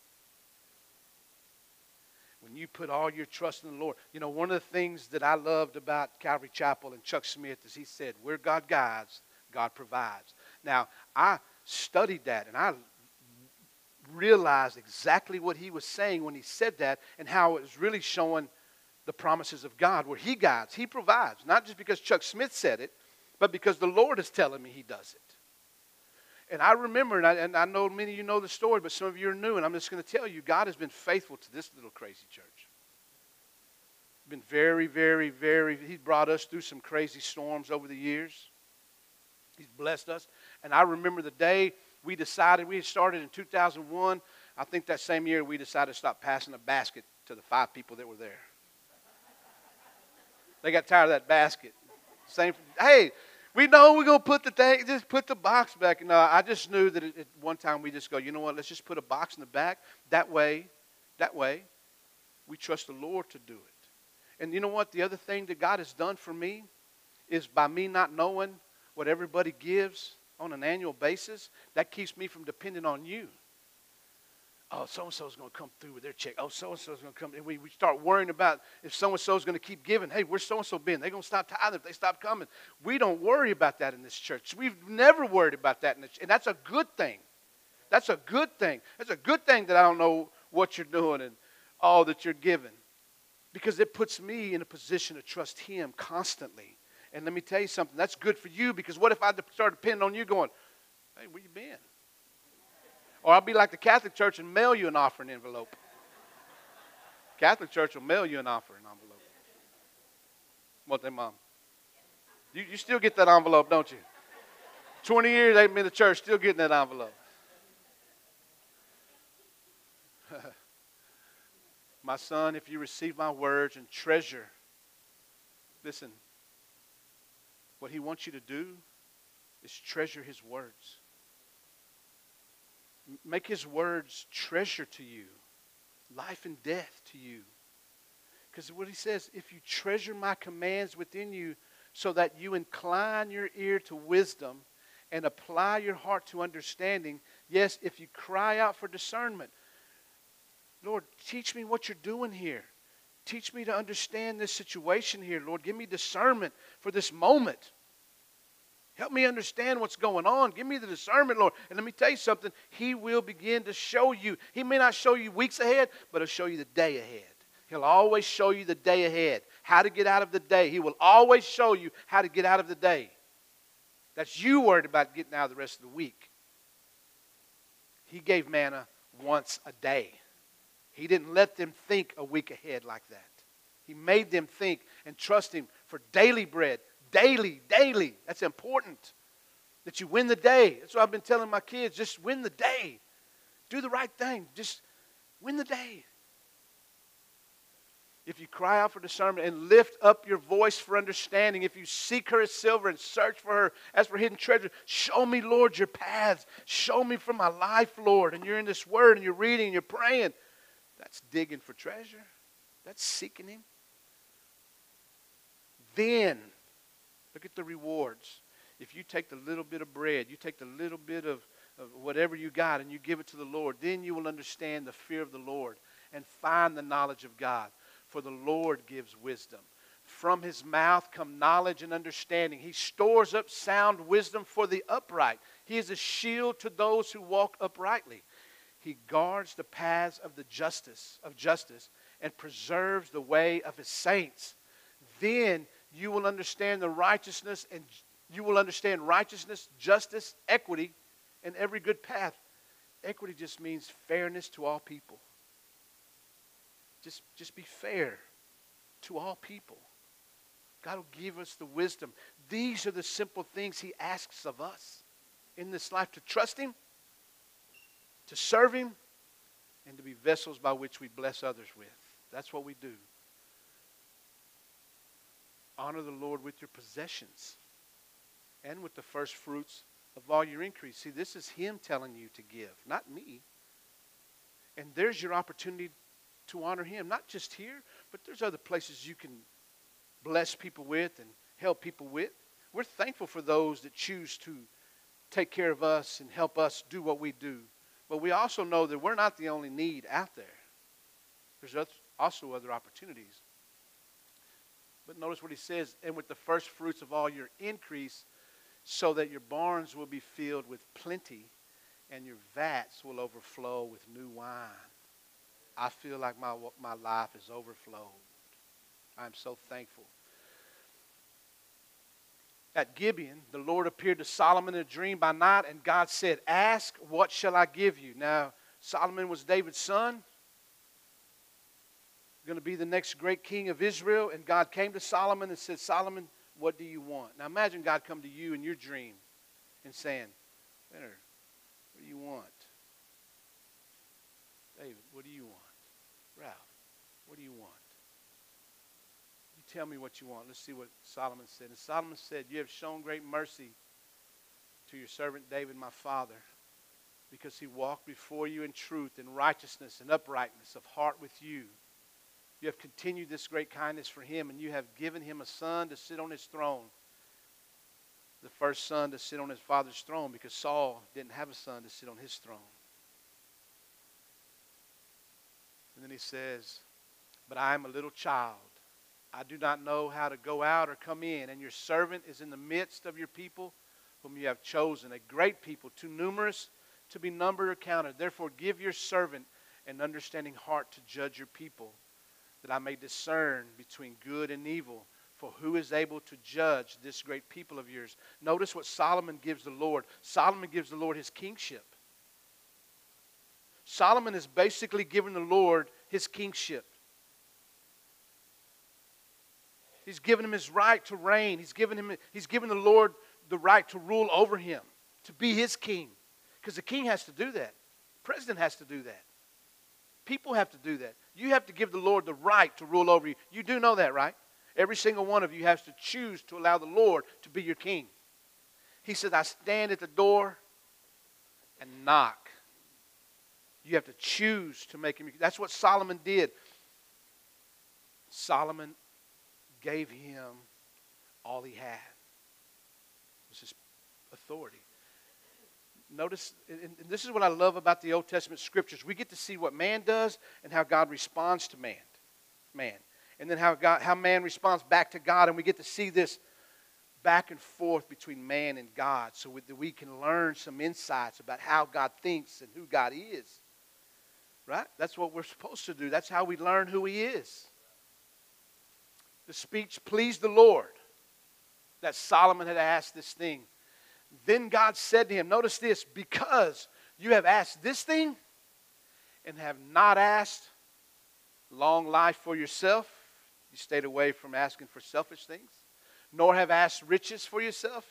When you put all your trust in the Lord. You know, one of the things that I loved about Calvary Chapel and Chuck Smith is he said, where God guides, God provides. Now, I studied that and I realized exactly what he was saying when he said that and how it was really showing the promises of God. Where he guides, he provides. Not just because Chuck Smith said it, but because the Lord is telling me he does it. And I remember, and I, and I know many of you know the story, but some of you are new, and I'm just going to tell you, God has been faithful to this little crazy church. Been very, very, very, he's brought us through some crazy storms over the years. He's blessed us. And I remember the day we decided, we had started in two thousand one. I think that same year we decided to stop passing a basket to the five people that were there. They got tired of that basket. Same, hey, we know we're going to put the thing, just put the box back. No, I just knew that at one time we just go, you know what, let's just put a box in the back. That way, that way, we trust the Lord to do it. And you know what, the other thing that God has done for me is by me not knowing what everybody gives on an annual basis, that keeps me from depending on you. Oh, so-and-so is going to come through with their check. Oh, so-and-so is going to come. And we, we start worrying about if so-and-so is going to keep giving. Hey, where's so-and-so been? They're going to stop tithing if they stop coming. We don't worry about that in this church. We've never worried about that in this church. And that's a good thing. That's a good thing. That's a good thing that I don't know what you're doing and all that you're giving. Because it puts me in a position to trust him constantly. And let me tell you something. That's good for you, because what if I start depending on you going, hey, where you been? Or I'll be like the Catholic Church and mail you an offering envelope. Catholic Church will mail you an offering envelope. What they, Mom? You, you still get that envelope, don't you? twenty years they've been in the church, still getting that envelope. My son, if you receive my words and treasure, listen, what he wants you to do is treasure his words. Make his words treasure to you, life and death to you. Because what he says, if you treasure my commands within you so that you incline your ear to wisdom and apply your heart to understanding, yes, if you cry out for discernment, Lord, teach me what you're doing here. Teach me to understand this situation here. Lord, give me discernment for this moment. Help me understand what's going on. Give me the discernment, Lord. And let me tell you something. He will begin to show you. He may not show you weeks ahead, but he'll show you the day ahead. He'll always show you the day ahead. How to get out of the day. He will always show you how to get out of the day. That's you worried about getting out of the rest of the week. He gave manna once a day. He didn't let them think a week ahead like that. He made them think and trust him for daily bread. Daily, daily. That's important. That you win the day. That's what I've been telling my kids. Just win the day. Do the right thing. Just win the day. If you cry out for discernment and lift up your voice for understanding, if you seek her as silver and search for her as for hidden treasure, show me, Lord, your paths. Show me from my life, Lord. And you're in this word and you're reading and you're praying. That's digging for treasure. That's seeking him. Then, look at the rewards. If you take the little bit of bread, you take the little bit of, of whatever you got and you give it to the Lord, then you will understand the fear of the Lord and find the knowledge of God. For the Lord gives wisdom. From his mouth come knowledge and understanding. He stores up sound wisdom for the upright. He is a shield to those who walk uprightly. He guards the paths of the justice, of justice, and preserves the way of his saints. Then you will understand the righteousness and you will understand righteousness, justice, equity, and every good path. Equity just means fairness to all people. Just, just be fair to all people. God will give us the wisdom. These are the simple things he asks of us in this life, to trust him, to serve him, and to be vessels by which we bless others with. That's what we do. Honor the Lord with your possessions and with the first fruits of all your increase. See, this is him telling you to give, not me. And there's your opportunity to honor him, not just here, but there's other places you can bless people with and help people with. We're thankful for those that choose to take care of us and help us do what we do. But we also know that we're not the only need out there. There's also other opportunities. But notice what he says, and with the first fruits of all your increase, so that your barns will be filled with plenty, and your vats will overflow with new wine. I feel like my, my life is overflowed. I'm so thankful. At Gibeon, the Lord appeared to Solomon in a dream by night, and God said, ask, what shall I give you? Now, Solomon was David's son, going to be the next great king of Israel, and God came to Solomon and said, Solomon, what do you want? Now, imagine God come to you in your dream and saying, Leonard, what do you want? David, what do you want? Ralph, what do you want? You tell me what you want. Let's see what Solomon said. And Solomon said, you have shown great mercy to your servant David, my father, because he walked before you in truth and righteousness and uprightness of heart with you. You have continued this great kindness for him, and you have given him a son to sit on his throne. The first son to sit on his father's throne, because Saul didn't have a son to sit on his throne. And then he says, but I am a little child. I do not know how to go out or come in, and your servant is in the midst of your people, whom you have chosen, a great people, too numerous to be numbered or counted. Therefore give your servant an understanding heart to judge your people, that I may discern between good and evil. For who is able to judge this great people of yours? Notice what Solomon gives the Lord. Solomon gives the Lord his kingship. Solomon is basically giving the Lord his kingship. He's given him his right to reign. He's given him, he's given the Lord the right to rule over him, to be his king. Because the king has to do that. The president has to do that. People have to do that. You have to give the Lord the right to rule over you. You do know that, right? Every single one of you has to choose to allow the Lord to be your king. He said, I stand at the door and knock. You have to choose to make him. That's what Solomon did. Solomon gave him all he had. It was his authority. Notice, and this is what I love about the Old Testament scriptures. We get to see what man does and how God responds to man. Man. And then how God, how man responds back to God. And we get to see this back and forth between man and God, so that we can learn some insights about how God thinks and who God is. Right? That's what we're supposed to do. That's how we learn who he is. The speech pleased the Lord that Solomon had asked this thing. Then God said to him, notice this, because you have asked this thing and have not asked long life for yourself, you stayed away from asking for selfish things, nor have asked riches for yourself,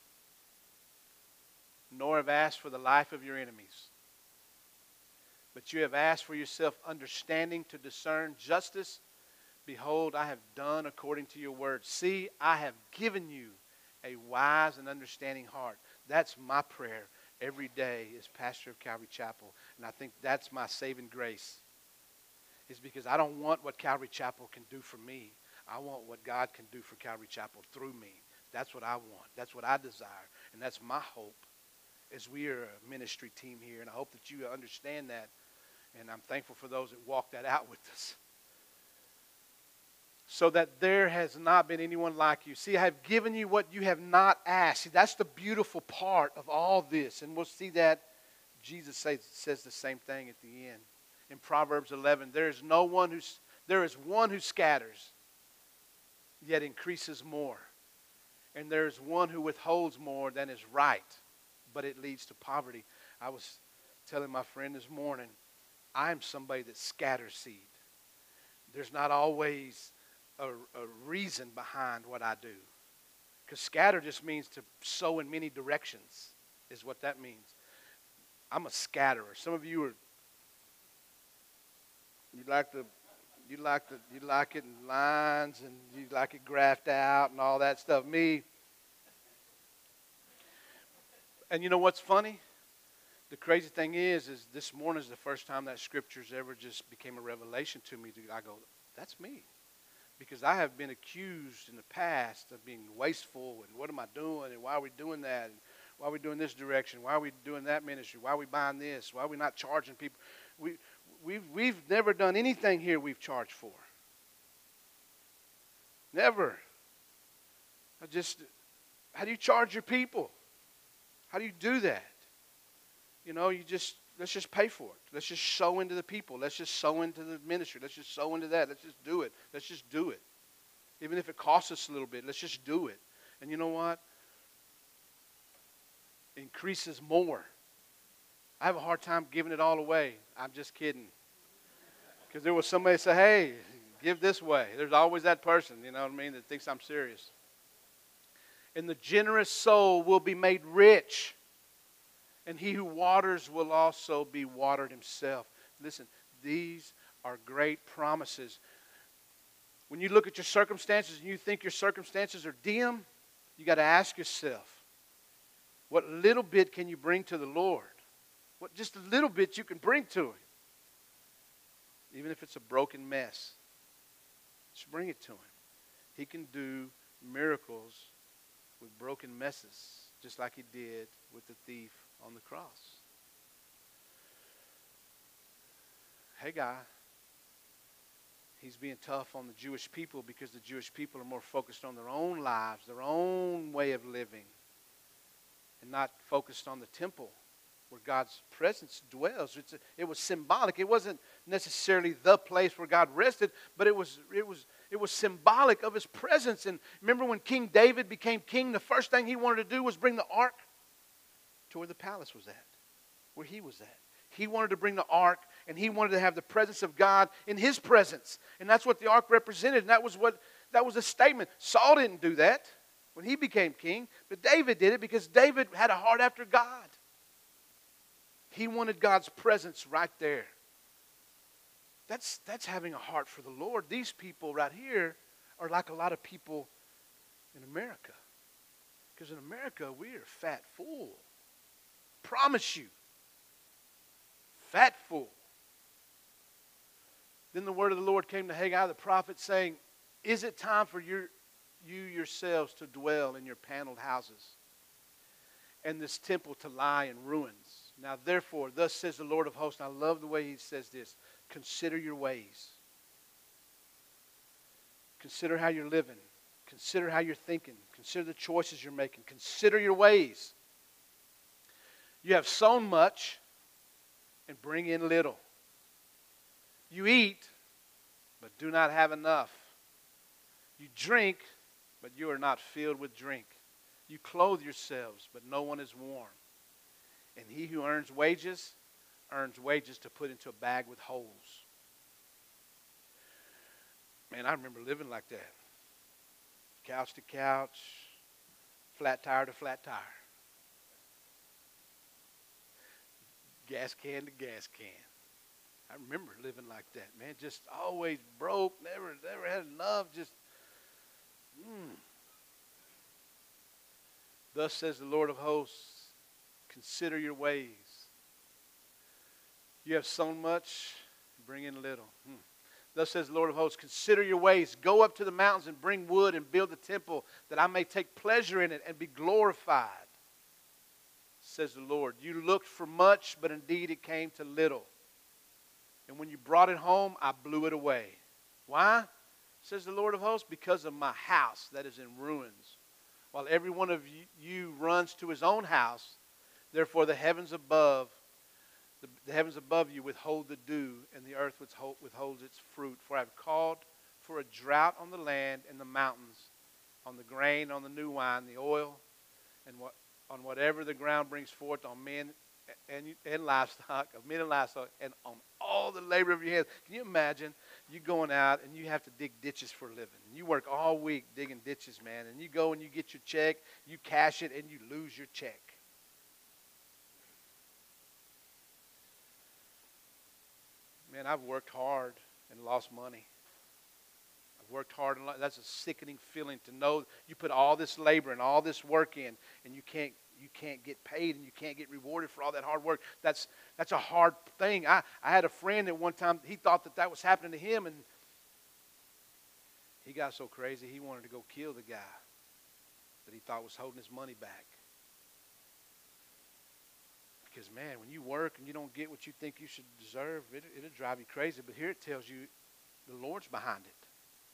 nor have asked for the life of your enemies. But you have asked for yourself understanding to discern justice. Behold, I have done according to your word. See, I have given you a wise and understanding heart. That's my prayer every day as pastor of Calvary Chapel. And I think that's my saving grace. Is because I don't want what Calvary Chapel can do for me. I want what God can do for Calvary Chapel through me. That's what I want. That's what I desire. And that's my hope as we are a ministry team here. And I hope that you understand that. And I'm thankful for those that walk that out with us. So that there has not been anyone like you. See, I have given you what you have not asked. See, that's the beautiful part of all this. And we'll see that Jesus says, says the same thing at the end. In Proverbs eleven, there is no one who's, there is one who scatters, yet increases more. And there is one who withholds more than is right, but it leads to poverty. I was telling my friend this morning, I'm somebody that scatters seed. There's not always a, a reason behind what I do. Because scatter just means to sow in many directions, is what that means. I'm a scatterer. Some of you are, you like the, you like the, you like it in lines, and you like it graphed out and all that stuff. Me, and you know what's funny? The crazy thing is, is this morning is the first time that scriptures ever just became a revelation to me. I go, that's me. Because I have been accused in the past of being wasteful, and what am I doing, and why are we doing that, and why are we doing this direction, why are we doing that ministry, why are we buying this, why are we not charging people? We, we've, we've never done anything here we've charged for. Never. I just, how do you charge your people? How do you do that? You know, you just, let's just pay for it. Let's just sow into the people. Let's just sow into the ministry. Let's just sow into that. Let's just do it. Let's just do it. Even if it costs us a little bit, let's just do it. And you know what? Increases more. I have a hard time giving it all away. I'm just kidding. Because there was somebody say, hey, give this way. There's always that person, you know what I mean, that thinks I'm serious. And the generous soul will be made rich. And he who waters will also be watered himself. Listen, these are great promises. When you look at your circumstances and you think your circumstances are dim, you got to ask yourself, what little bit can you bring to the Lord? What just a little bit you can bring to Him. Even if it's a broken mess, just bring it to Him. He can do miracles with broken messes, just like He did with the thief on the cross. Haggai, he's being tough on the Jewish people because the Jewish people are more focused on their own lives, their own way of living, and not focused on the temple where God's presence dwells. It's a, it was symbolic. It wasn't necessarily the place where God rested, but it was, it was, it was symbolic of His presence. And remember when King David became king, the first thing he wanted to do was bring the ark to where the palace was at, where he was at. He wanted to bring the ark, and he wanted to have the presence of God in his presence. And that's what the ark represented, and that was what that was a statement. Saul didn't do that when he became king, but David did it because David had a heart after God. He wanted God's presence right there. That's, that's having a heart for the Lord. These people right here are like a lot of people in America. Because in America, we are fat full. Promise you. Fat full. Then the word of the Lord came to Haggai the prophet saying, is it time for your, you yourselves to dwell in your paneled houses and this temple to lie in ruins? Now therefore, thus says the Lord of hosts, and I love the way he says this, consider your ways. Consider how you're living. Consider how you're thinking. Consider the choices you're making. Consider your ways. You have sown much and bring in little. You eat, but do not have enough. You drink, but you are not filled with drink. You clothe yourselves, but no one is warm. And he who earns wages, earns wages to put into a bag with holes. Man, I remember living like that. Couch to couch, flat tire to flat tire. Gas can to gas can. I remember living like that, man. Just always broke, never, never had enough. Just, mm. Thus says the Lord of hosts, consider your ways. You have sown much, bring in little. Hmm. Thus says the Lord of hosts, consider your ways. Go up to the mountains and bring wood and build the temple that I may take pleasure in it and be glorified. Says the Lord. You looked for much, but indeed it came to little. And when you brought it home, I blew it away. Why? Says the Lord of hosts, because of my house that is in ruins. While every one of you runs to his own house, therefore the heavens above The, the heavens above you withhold the dew, and the earth withhold, withholds its fruit. For I have called for a drought on the land and the mountains, on the grain, on the new wine, the oil, and what, on whatever the ground brings forth, on men and, and livestock, of men and livestock, and on all the labor of your hands. Can you imagine you going out and you have to dig ditches for a living? You work all week digging ditches, man, and you go and you get your check, you cash it, and you lose your check. Man, I've worked hard and lost money. I've worked hard and lost. That's a sickening feeling to know you put all this labor and all this work in, and you can't you can't get paid and you can't get rewarded for all that hard work. That's that's a hard thing. I, I had a friend at one time, he thought that that was happening to him, and he got so crazy he wanted to go kill the guy that he thought was holding his money back. Because, man, when you work and you don't get what you think you should deserve, it, it'll drive you crazy. But here it tells you the Lord's behind it.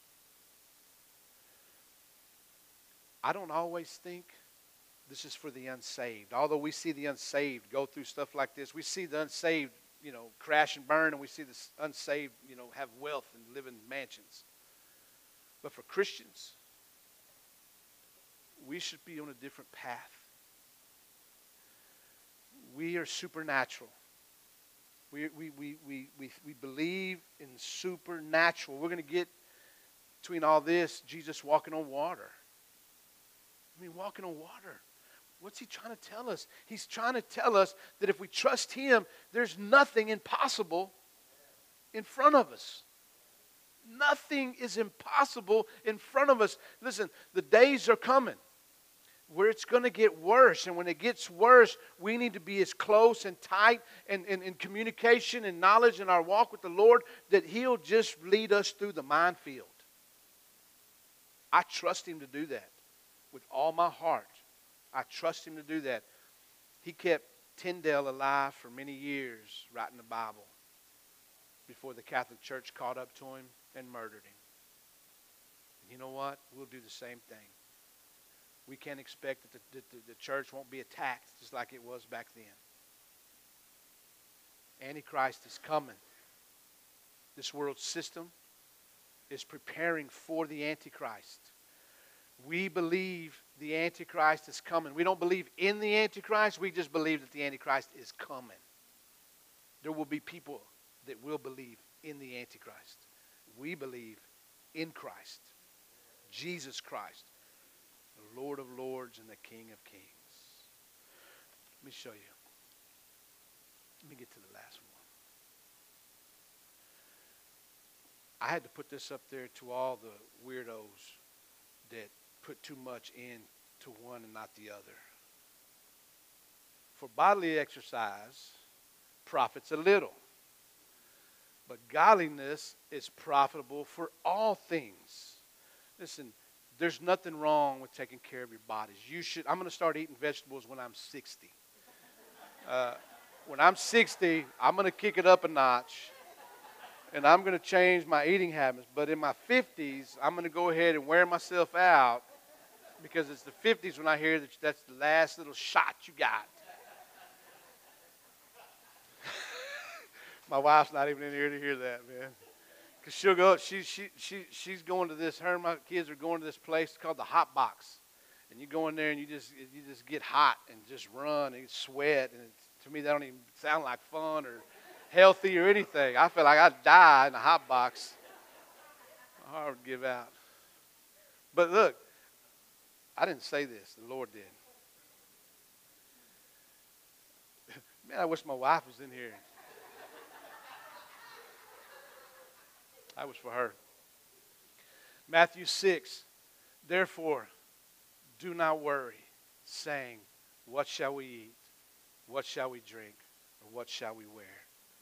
I don't always think this is for the unsaved. Although we see the unsaved go through stuff like this, we see the unsaved, you know, crash and burn, and we see the unsaved, you know, have wealth and live in mansions. But for Christians, we should be on a different path. We are supernatural. We, we, we, we, we, we believe in supernatural. We're going to get between all this, Jesus walking on water. I mean, walking on water. What's he trying to tell us? He's trying to tell us that if we trust him, there's nothing impossible in front of us. Nothing is impossible in front of us. Listen, the days are coming where it's going to get worse. And when it gets worse, we need to be as close and tight and in, in communication and knowledge in our walk with the Lord that he'll just lead us through the minefield. I trust him to do that with all my heart. I trust him to do that. He kept Tyndale alive for many years writing the Bible before the Catholic Church caught up to him and murdered him. And you know what? We'll do the same thing. We can't expect that the, the, the church won't be attacked just like it was back then. Antichrist is coming. This world system is preparing for the Antichrist. We believe the Antichrist is coming. We don't believe in the Antichrist. We just believe that the Antichrist is coming. There will be people that will believe in the Antichrist. We believe in Christ, Jesus Christ, the Lord of Lords and the King of Kings. Let me show you. Let me get to the last one. I had to put this up there to all the weirdos that put too much into one and not the other. For bodily exercise profits a little, but godliness is profitable for all things. Listen, there's nothing wrong with taking care of your bodies. You should. I'm going to start eating vegetables when I'm sixty. Uh, when I'm sixty, I'm going to kick it up a notch, and I'm going to change my eating habits. But in my fifties, I'm going to go ahead and wear myself out because it's the fifties when I hear that that's the last little shot you got. My wife's not even in here to hear that, man. Because she'll go, she, she, she, she's going to this, her and my kids are going to this place called the Hot Box. And you go in there and you just you just get hot and just run and sweat. And it's, to me, that don't even sound like fun or healthy or anything. I feel like I'd die in a hot box. My heart would give out. But look, I didn't say this. The Lord did. Man, I wish my wife was in here. That was for her. Matthew six, therefore, do not worry, saying, what shall we eat? What shall we drink? Or what shall we wear?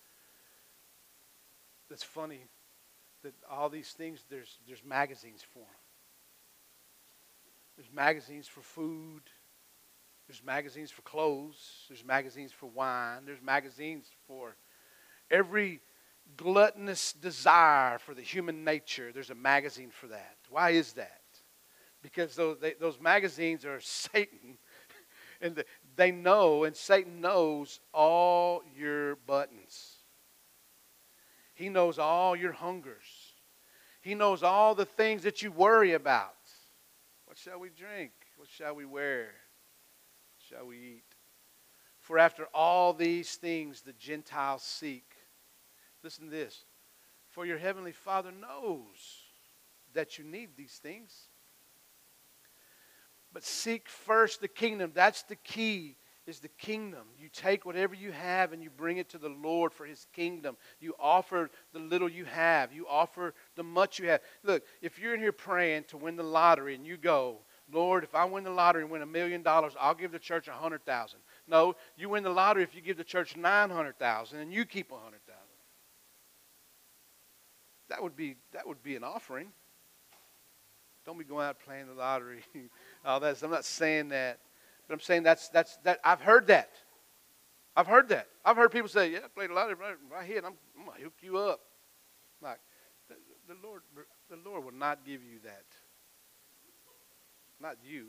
It's funny that all these things, there's, there's magazines for them. There's magazines for food. There's magazines for clothes. There's magazines for wine. There's magazines for every gluttonous desire for the human nature. There's a magazine for that. Why is that? Because those, they, those magazines are Satan, and the, They know, and Satan knows all your buttons. He knows all your hungers. He knows all the things that you worry about. What shall we drink? What shall we wear? What shall we eat? For after all these things the Gentiles seek. Listen to this. For your heavenly Father knows that you need these things. But seek first the kingdom. That's the key, is the kingdom. You take whatever you have and you bring it to the Lord for His kingdom. You offer the little you have. You offer the much you have. Look, if you're in here praying to win the lottery and you go, Lord, if I win the lottery and win a million dollars, I'll give the church a hundred thousand. No, you win the lottery if you give the church nine hundred thousand and you keep a hundred thousand. That would be that would be an offering. Don't be going out playing the lottery. All that. I'm not saying that, but I'm saying that's that's that. I've heard that. I've heard that. I've heard people say, "Yeah, I played the lottery right here, and I'm, I'm gonna hook you up." Like the, the Lord, the Lord will not give you that. Not you.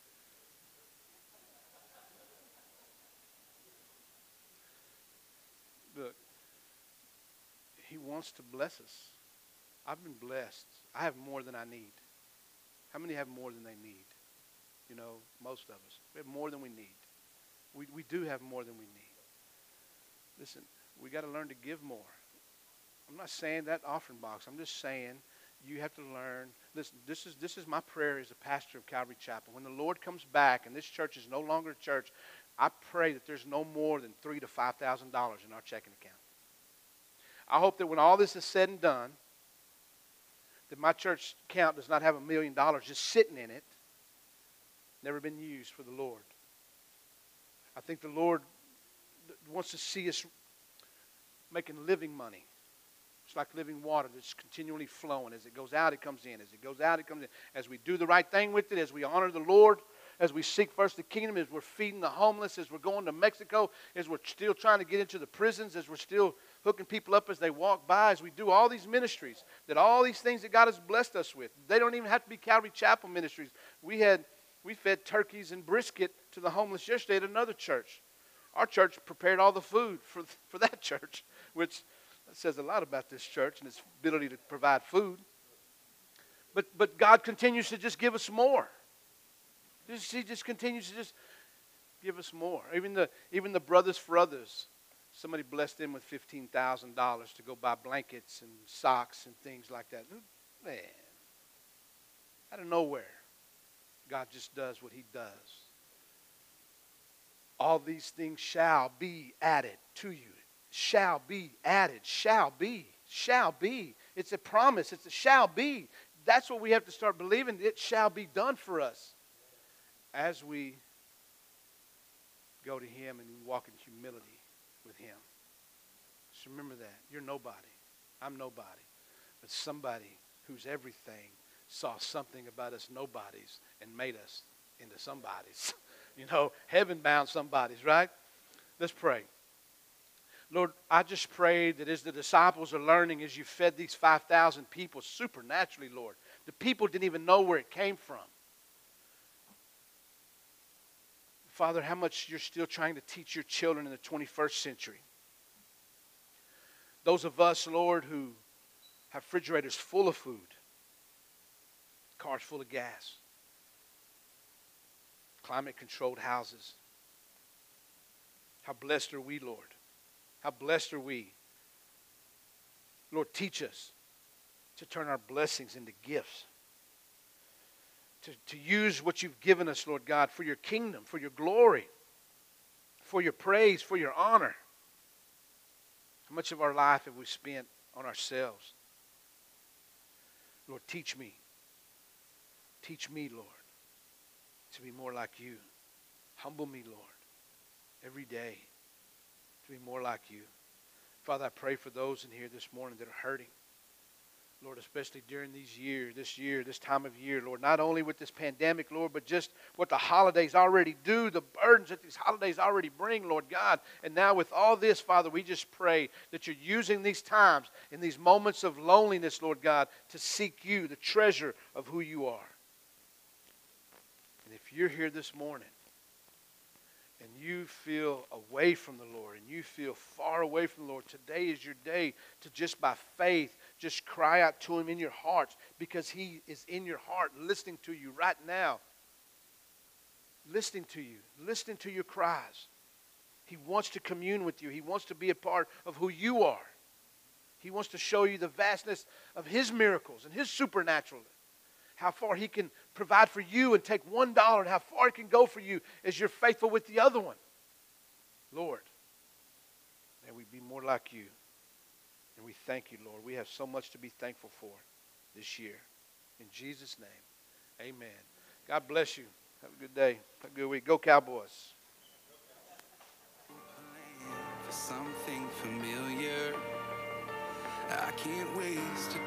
Look, He wants to bless us. I've been blessed. I have more than I need. How many have more than they need? You know, most of us. We have more than we need. We, we do have more than we need. Listen, we got to learn to give more. I'm not saying that offering box. I'm just saying you have to learn. Listen, this is, this is my prayer as a pastor of Calvary Chapel. When the Lord comes back and this church is no longer a church, I pray that there's no more than three to five thousand dollars in our checking account. I hope that when all this is said and done, that my church account does not have a million dollars just sitting in it, never been used for the Lord. I think the Lord wants to see us making living money. It's like living water that's continually flowing. As it goes out, it comes in. As it goes out, it comes in. As we do the right thing with it, as we honor the Lord, as we seek first the kingdom, as we're feeding the homeless, as we're going to Mexico, as we're still trying to get into the prisons, as we're still hooking people up as they walk by, as we do all these ministries, that all these things that God has blessed us with, they don't even have to be Calvary Chapel ministries. We had, we fed turkeys and brisket to the homeless yesterday at another church. Our church prepared all the food for, for that church, which says a lot about this church and its ability to provide food. But, but God continues to just give us more. He just continues to just give us more. Even the, even the Brothers for Others, somebody blessed them with fifteen thousand dollars to go buy blankets and socks and things like that. Man, out of nowhere, God just does what He does. All these things shall be added to you. Shall be added. Shall be. Shall be. It's a promise. It's a shall be. That's what we have to start believing. It shall be done for us as we go to Him and we walk in humility with Him. Just remember that. You're nobody. I'm nobody. But somebody who's everything saw something about us nobodies and made us into somebodies. You know, heaven-bound somebodies, right? Let's pray. Lord, I just pray that as the disciples are learning, as you fed these five thousand people supernaturally, Lord, the people didn't even know where it came from. Father, how much you're still trying to teach your children in the twenty-first century. Those of us, Lord, who have refrigerators full of food, cars full of gas, climate-controlled houses. How blessed are we, Lord? How blessed are we? Lord, teach us to turn our blessings into gifts. To, to use what you've given us, Lord God, for your kingdom, for your glory, for your praise, for your honor. How much of our life have we spent on ourselves? Lord, teach me. Teach me, Lord, to be more like you. Humble me, Lord, every day to be more like you. Father, I pray for those in here this morning that are hurting. Lord, especially during these years, this year, this time of year, Lord, not only with this pandemic, Lord, but just what the holidays already do, the burdens that these holidays already bring, Lord God. And now with all this, Father, we just pray that you're using these times in these moments of loneliness, Lord God, to seek you, the treasure of who you are. And if you're here this morning and you feel away from the Lord and you feel far away from the Lord, today is your day to just by faith, just cry out to him in your hearts, because he is in your heart listening to you right now. Listening to you, listening to your cries. He wants to commune with you. He wants to be a part of who you are. He wants to show you the vastness of his miracles and his supernatural. How far he can provide for you and take one dollar, and how far it can go for you as you're faithful with the other one. Lord, may we be more like you. And we thank you, Lord. We have so much to be thankful for this year. In Jesus' name, amen. God bless you. Have a good day. Have a good week. Go Cowboys. For something familiar, I can't waste